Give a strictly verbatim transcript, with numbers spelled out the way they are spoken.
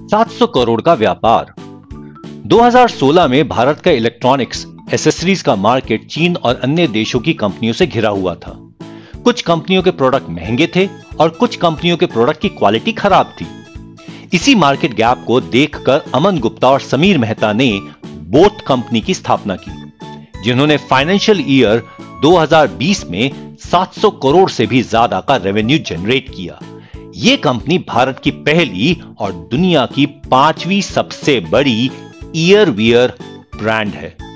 सात सौ करोड़ का व्यापार। दो हज़ार सोलह में भारत का इलेक्ट्रॉनिक्स एसेसरीज का मार्केट चीन और अन्य देशों की कंपनियों से घिरा हुआ था। कुछ कंपनियों के प्रोडक्ट महंगे थे और कुछ कंपनियों के प्रोडक्ट की क्वालिटी खराब थी। इसी मार्केट गैप को देखकर अमन गुप्ता और समीर मेहता ने बोट कंपनी की स्थापना की, जिन्होंने फाइनेंशियल ईयर दो हज़ार बीस में सात सौ करोड़ से भी ज्यादा का रेवेन्यू जनरेट किया। यह कंपनी भारत की पहली और दुनिया की पांचवी सबसे बड़ी ईयर वियर ब्रांड है।